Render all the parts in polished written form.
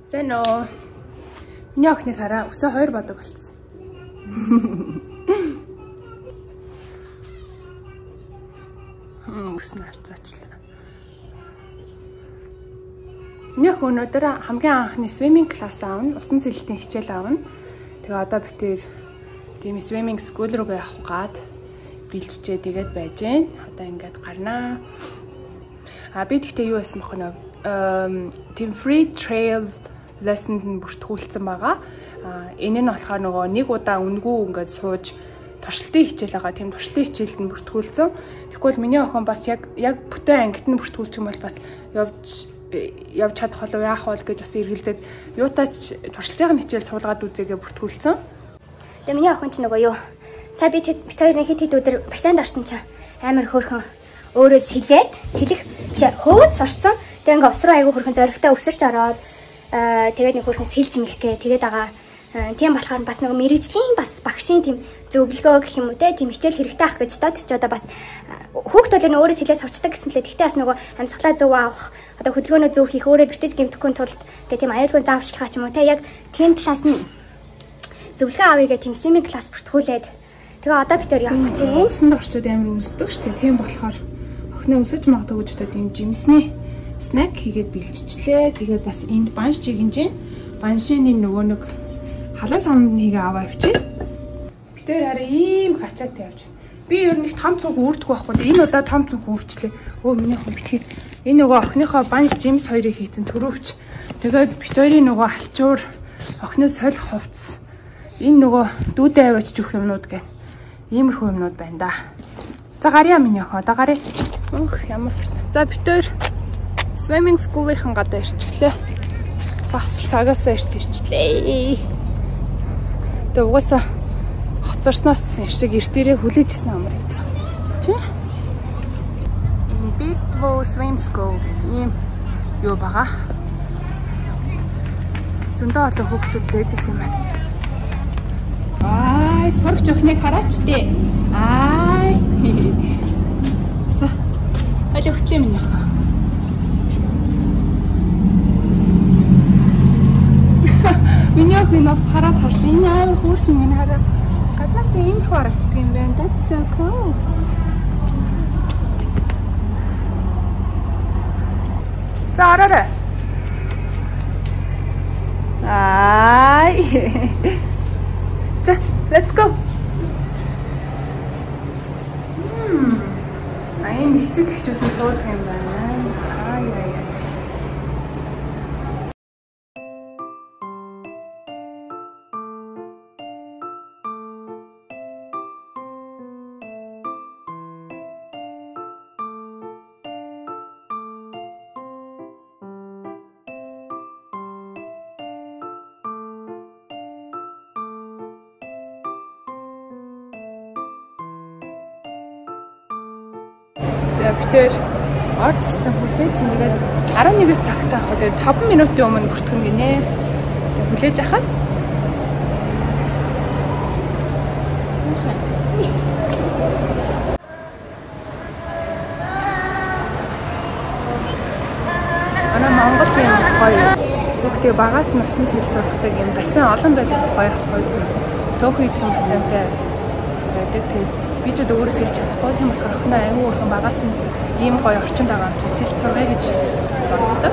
Сэнэ. Миний охины хараа өсөө 2 бодог болсон. Өснө харцаачлаа. Миний охин өнөөдөр хамгийн анхны swimming class аавна, усан сэлэлтийн хичээл аавна. Тэгээ одоо би тэр тийм swimming school руугаа явах гад бэлтжээ тэгээд байж гэн. Одоо ингээд гарнаа. Би тэгтээ юу байсан бохоо тийм free trail lesson бүртгүүлсэн байгаа. Энэ нь болохоор нөгөө нэг удаа үнгүй ингээд сууж туршилтын хичээл байгаа. Тийм туршилтын хичээлд нь бүртгүүлсэн. Тэгвэл миний охин бас яг бүтэн ангид нь бүртгүүлчих юм бол бас явж чадах болов яах вэ гэж бас эргэлзээд юутаач туршилтын хичээл суулгаад үзээгээ бүртгүүлсэн. Тэгээ миний охин ч нөгөө юу сая би хоёр нэг хэд өдөр бассейнд орсон чинь амар хөөрхөн өөрөө сэлэх биш хөөд сурцсан. Тэгээ ингээ усруу айгүй хөрхэн зоригтой өсөрч ороод тэгээд нэг хөрхэн сэлж мэлгээ тэгээд байгаа. Тийм болохоор бас нэг мэрэгжлийн бас багшийн тийм зөвлөгөө гэх юм уу те тийм хичээл хэрэгтэй ах гэж дод ч одоо бас хүүхдүүд нь өөрөө сэлээ сурчдаг гэсэн лээ. Тэгтээ бас нөгөө амьсгалаа зөв авах одоо хөдөлгөөнөө зөв хийх өөрөө бэртэж гэмтэхгүй тулд тэгээ тийм аюулгүй зааварчилгаа ч юм уу те яг тийм талаас нь зөвлөгөө авъя гэх тийм swimming class бүртгүүлээд тэгээ одоо бид төр явах гэж байна. Усанд орчод амар үлсдэг шүү дээ. Тийм болохоор охиноо өсөж магадгүй гэж тийм жимсний снэк хийгээд бэлтжлээ. Тэгээд бас энд банш жигэнж баншины нөгөө нэг халуун самд нэгэ аваа явчих. Бид тээр хараа ийм хачаатай явж. Би ер нь их том цонх үүрдэг байхгүй. Энэ удаа том цонх үүрчлээ. Өө миний хүн битгий. Энэ нөгөө охиныхоо банш жимс хоёрыг хийцэн төрөвч. Тэгээд бид хоёрын нөгөө алчуур охиноо солих хувцс. Энэ нөгөө дүүдээ аваач өгөх юмнууд гэх. Иймэрхүү юмнууд байна да. За гарья миний охин. Одоо гарья. Ямар хэрсэн. За бид хоёр swimming school-ийн гадаа ирчихлээ. Бас цагаасаа ирчлээ. Тэгээ угаасаа хоцорсноос иршиг эртээрээ хүлээжсэн амар ит. Чи? Big Blue Swim School гэдэг ийм юу байгаа. Зөндөө олон хүүхдүүд байдаг юм байна. Ай, сурагч охиныг хараач тээ. Ай. За. Хали өгтлээ минь яхаа. Миний охин нас хараад харлаа. Энэ амар хөөрхөн энэ хараа. Гаднаас ийм их харагддаг юм байна. That's so cool. За ороо. Ай. За, let's go. Айн эцэг эхчүүд нь суудаг юм байна. Ай. Битээр орж ирсэн хүлээж ингээд 11 цагтаа авах. Тэгээд 5 минутын өмнө бүртгэн гинэ. Хүлээж ахаас. Ана Монголд юм гоё. Бүгдээ багаас нь усан сэл сурахдаг юм бассейн олон байдаг гоё. Цөөхөн идэх бассейнтэй байдаг. Тэгээд би ч өөрөө сэлж чадахгүй тийм болохоор охиноо аймаг өрхөн багаас нь ийм гоё орчинд байгаа юм чи сэлж сургая гэж боддог.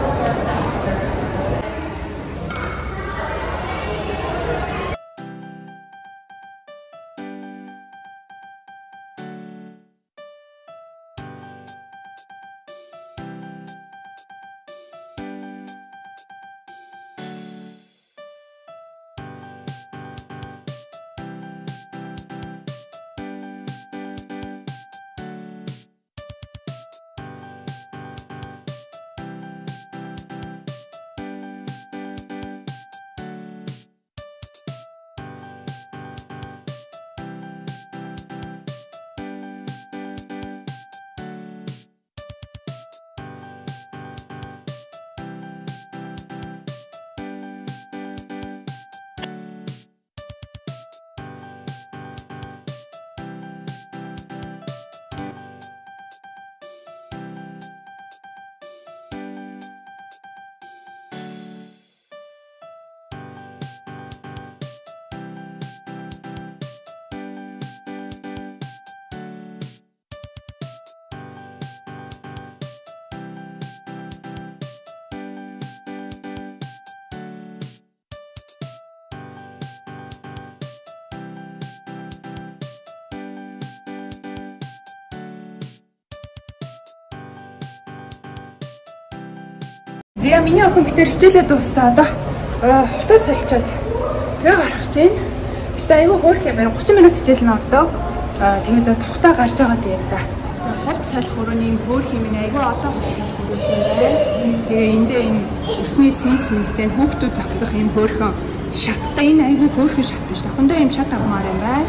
Зя миний охин битэр хичээлээ дуусцаа одоо хувтаа сольчоод тэгээ гарах гэж байна. Эсвэл айгүй хөөрх юм байна. 30 минут хичээл нь ордог. Тэгээд тухтаа гарч байгаа тийм да. Хувт салах өрөөний хөөрх юм айгүй олон хувт салах өрөө юм байна. Тэгээ эндээ энэ өсний синс мистэй хүүхдүүд зогсох юм хөөрхөн шаттай энэ айгүй хөөрхөн шат шүү дээ. Охиндоо юм шат авмаар юм байна.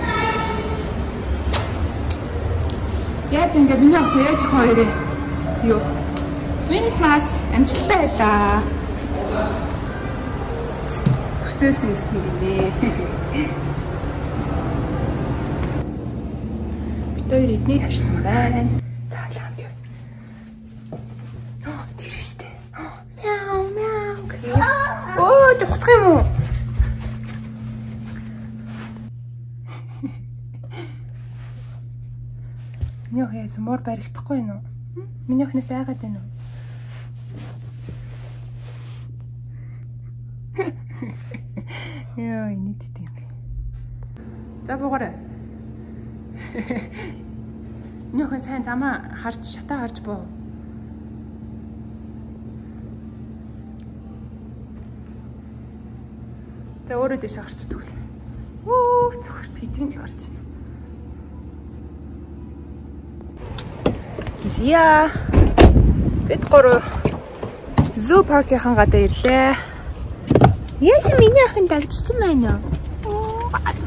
Зя зингээ миний охин яаж хоёроо юу swim class амжилттай байлаа. Хүсээс хийсэн гинэ. Бид хоёр эдний тавьсан байна. Таалам гэв. Тэр штэ. Мяу мяу. Оо, тухтах юм уу? Миний охин муур баригдахгүй юм уу? Миний охинээс айгаад байна уу? Яа, нийт тийм бэ. За буугаарай. Миний охин сайн замаа харж, шатаа харж буу. За өөрөө дэш гарч төгөл. Оо, зөвхөр пижин л гарч байна. Зя. Бид гурав зүү паркийн гадаа ирлээ. Яаш миний охин дагчилж байна уу?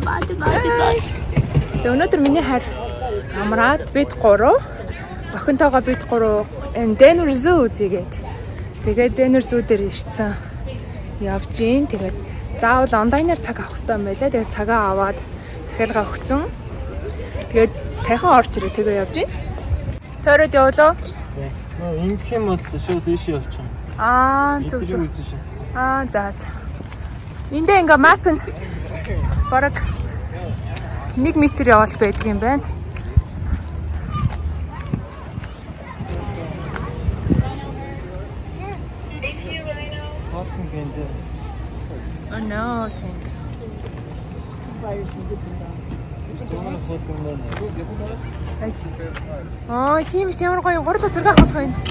Өнөөдөр миний хайр амраад бид гурав охинтойгоо бид гурав энэ Дэнүр зүү үзьгээд. Тэгээд Дэнүр зүү дээр ирсэн. Явж гин. Тэгээд заавал онлайнаар цаг авах хэрэгтэй юм байлаа. Тэгээд цагаа аваад захиалгаа өгсөн. Тэгээд сайхан орж ирээ. Тэгээ явж гин. Тойроод явлаа. Ингэх юм бол шууд ийш явчих. Зүг. За. Эндээ ингээ мап нь бараг 1 метр явал байдаг юм байна. Oh no, thanks. Oh, тийм ч ямар гоё гурлаа зураг авах байх юм.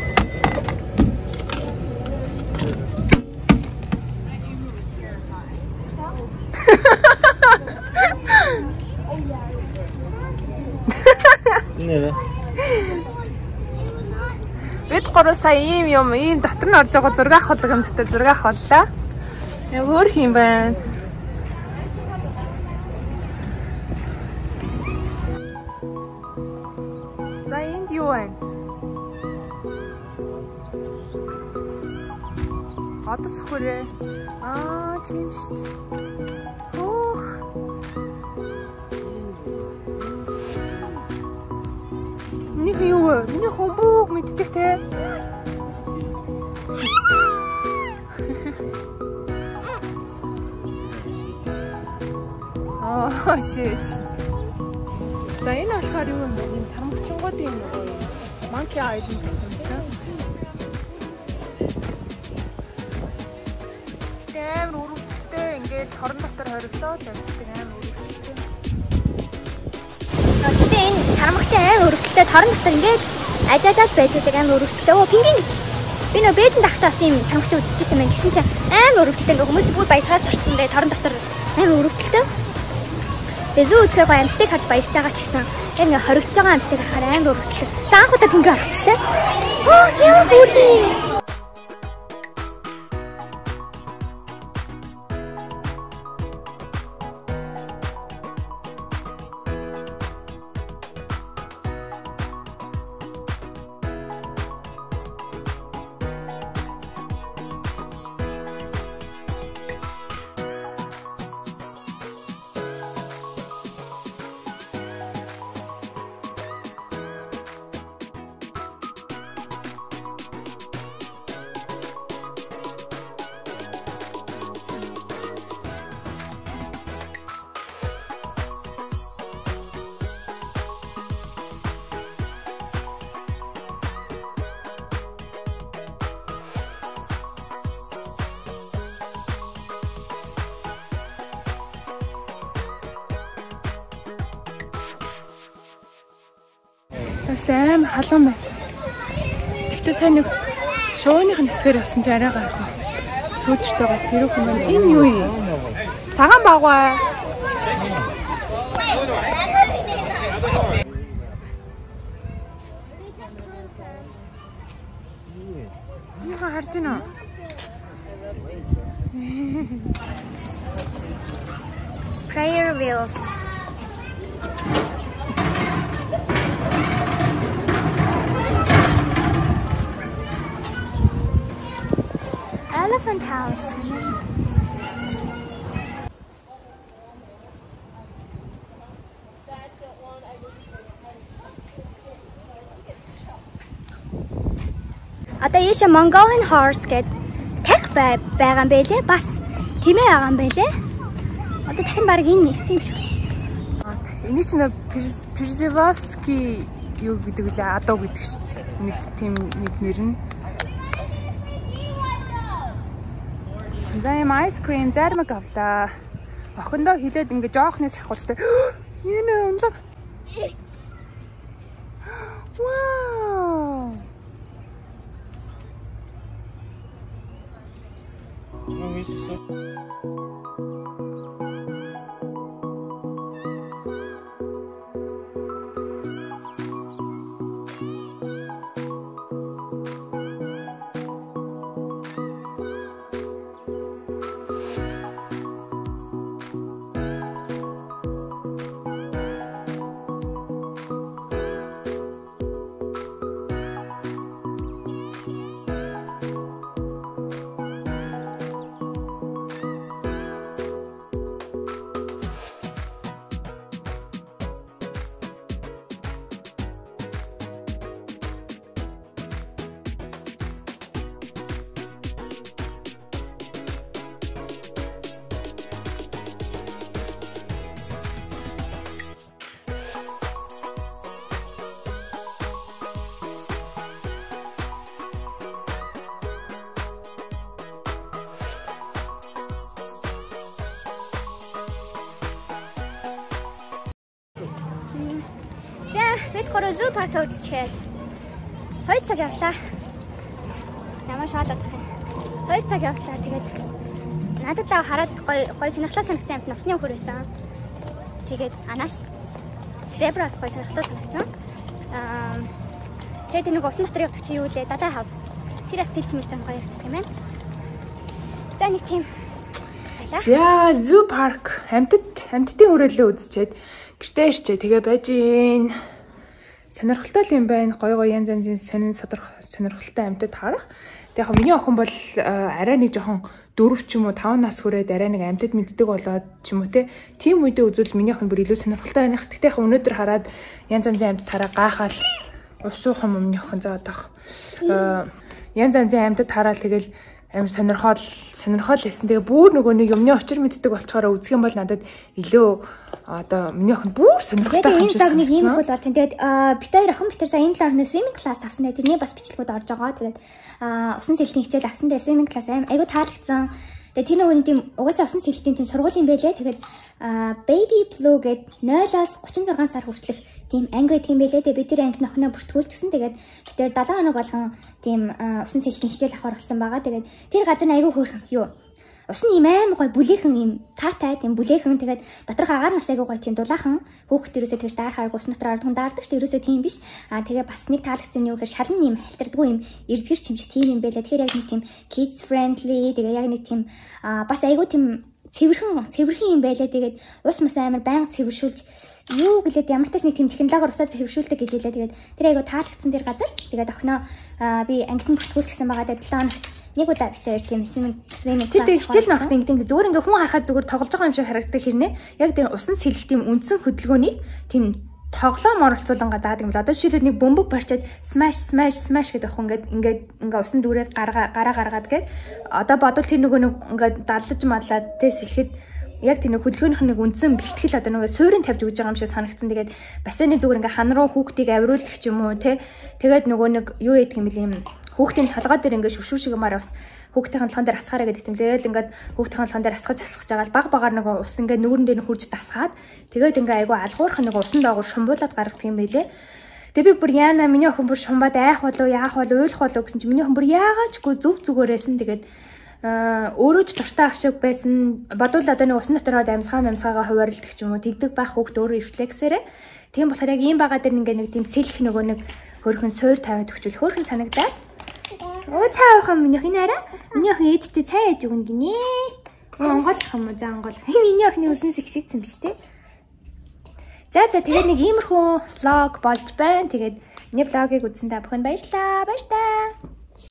Бид гурав сая ийм дотор нь орж байгаа зураг авах юм дотор зураг авахлаа. Яг өөр юм байна. За энд юу байна? Одос хүрээ. Тийм шүү дээ. Нэг юу вэ? Миний humbuug мэддэг те. Shit. За энэ болохоор юу юм бэ? Ийм сармагчингуудын нөгөө monkey island гэсэн юмсан. Амар өрөвдөлттэй ингээд торон дотор хоригдоод л явчихдаг амар өрөвдөлттэй. Гэтэ энэ сармагч амар өрөвдөлттэй торон дотор ингээд алиалал байж байгаа амар өрөвдөлттэй. Оо пингвин гэж. Би нөө Бээжинд ахтаас ийм сармагч үзчихсэн байна. Гэсэн чинь амар өрөвдөлттэй ингээд хүмүүс бүр баясгаас орсон дээ торон дотор амар өрөвдөлттэй. Тэгээ зүү үзэхээр гоё амттыг харж баясж байгаа ч гэсэн яг ингээ хоригдож байгаа амттыг харахаар амар өрөвдөлттэй. За анхудаа пингвин харагдчихсан. Оо яа бүрий. Тэстэм халуун байна. Тэгтээ сайн нэг Шууных нэсгээр явсан ч арай гайгүй. Сүйдтэйгээ сэрүүх юм байна. Энэ юу юм? Цагаан багваа. Яа харж байна? Prayer wheels. Elephant house. Одоо ийшээ Mongolian horse гэдэг тах байгаа юм байлээ. Бас тэмээ байгаа юм байлээ. Одоо дахин баг энэ нэстэй юм шүү. Энийг ч нэ Przewalski юу гэдэг үлээ адуу гэдэг шүү дээ. Нэг тийм нэг нэр нь. За юм ice cream зармаг авлаа. Охиндоо хилээд ингээ жоохны шахуултай. Энэ унлаг. Вау. Бид гурав zoo park үзчихээд 2 цаг явлаа. Намаа шаалаад тах юм. 2 цаг явлаа. Тэгээд надад л хараад гоё сонирхолтой санагдсан амт насны өхөр байсан. Тэгээд анааш зебрас гоё сонирхолтой санагдсан. Тэгээд нэг усан дотор явдаг чи юу лээ? Далай хав. Тэр бас сэлж мэлж байгаа ярьцдаг юм байна. За нэг тийм байлаа. За zoo park амьтдын хүрээлээ үзчихэд гэртээ ирчээ тэгээ байж гин. Сонирхолтой юм байна. Гоё янз янзын сонирхолтой амьтад харах. Тэгээ яг миний охин бол арай нэг жоохон 4 ч юм уу 5 нас хүрээд арай нэг амьтад мэддэг болоод ч юм уу те. Тим үедээ үзвэл миний охин бүр илүү сонирхолтой байна. Гэхдээ яг өнөөдөр хараад янз янзын амьтад хараа гайхаад усуух юм миний охин заа одоох. Янз янзын амьтад хараад тэгэл аим сонирхол байсан. Тэгээ бүр нөгөө нэг юмны очир мэддэг болчоороо үзэх юм бол надад илүү одоо миний охин бүр сонирхолтой юм шиг санагдсан. Нэг юм бол болж байна. Тэгээд бит хоёр охин битэр сая энэ талаар swimming class авсан. Тэрний бас бичлэгүүд орж байгаа. Тэгээд усан сэлтийн хичээл авсан дээр swimming class айгу таалагдсан. Тэгээд тэр нөгөө тийм угаасаа усан сэлтийн тийм сургууль юм байлээ. Тэгээд baby blue гээд 0-аас 36 сар хүртэлх тийм анги байдаг юм байлээ. Тэгээд бид тэр ангид охиноо бүртгүүлчихсэн. Тэгээд бид тэр 7 хоног болгон тийм усан сэлтийн хичээл авахар болсон байгаа. Тэгээд тэр газар нь айгу хөөрхөн юу усан юм аим гой бүлээхэн юм таатай тийм бүлээхэн тэгээд доторх агаар нас айгу гой тийм дулаахан хүүхэд ерөөсөө тэгж даарахаар ус дотор ардхан даардаг ч ерөөсөө тийм биш тэгээ бас нэг таалагдсан юм гэхээр шалан юм халтардгүй юм эржгэр чимшиг тийм юм байлаа тэгэхээр яг нэг тийм kids friendly тэгээ яг нэг тийм бас айгу тийм цэвэрхэн юм байлаа тэгээд ус мас амар байнга цэвэршүүлж юу гэлээд ямар ч нэг тийм технологиор усаа цэвэршүүлдэг гэж хэлээ тэгээд тэр айгу таалагдсан тэр газар тэгээд охиноо би ангид нь бүртгүүлчихсэн байгаа тэгээд 7 хоногт нэг удаа бит хоёр тийм swimming тэр хичээл нөхд ингэ зүгээр ингээ хүн харахад зүгээр тоглож байгаа юм шиг харагддаг хэрнээ яг тэр усан сэлэх тийм үндсэн хөдөлгөөнийг тийм тоглоом оролцуулангаа заадаг юм л одоо жишээлбэл нэг бөмбөг барьчаад smash гэдэг ах ингээ усан дүүрээд гараад гээд одоо бодвол тэр нөгөө нэг ингээ даллаж мадлаад тэ сэлэхэд яг тэр хөдөлгөөнийх нэг үндсэн бэлтгэл одоо нөгөө суурин тавьж өгж байгаа юм шиг санагдсан. Тэгээд бассейны зүгээр ингээ хан руу хүүхдийг авируулдаг ч юм уу те тэгээд нөгөө нэг юу яадаг юм бэл юм хүүхдийн толгой дээр ингээ шүшүүшиг юмар бас хүүхдийн толгойн дээр асахаараа гэдэг юм. Тэгэл ингээд хүүхдийн толгойн дээр асгаж байгаа л баг багаар нөгөө ус ингээ нүүрэн дээр хурж дасгаад тэгээд ингээ айгу алгуурах нөгөө усан доогоор шумбуулаад гаргадаг юм байлээ. Тэгээ би бүр яана миний охин бүр шумбаад айх болов яах болов уйлах болов гэсэн чи миний охин бүр яагаачгүй зөв зүгээрээсэн. Тэгээд өөрөө ч дуртай ах шиг байсан. Бодвол одоо нэг усан дотор амьсгаагаа хуваарлдаг ч юм уу тэгдэг байх хөвгт өөрөө рефлексээрээ. Тийм болохоор яг ийм байгаа дээр ингээ нэг тийм сэлэх нөгөө нэг хөрхөн суур тавиад өгчүүл хөрхөн санагдаад. Оо цаа охин миний охин арай. Миний охин ээжтэй цай яаж өгнө гинэ. Онгойлох юм уу за онгойлох. Миний охины үсэн сэгсэгсэн биз дээ. За тэгээд нэг иймэрхүү влог болж байна. Тэгээд миний влогийг үзсэн та бүхэнд баярлалаа. Баярлалаа.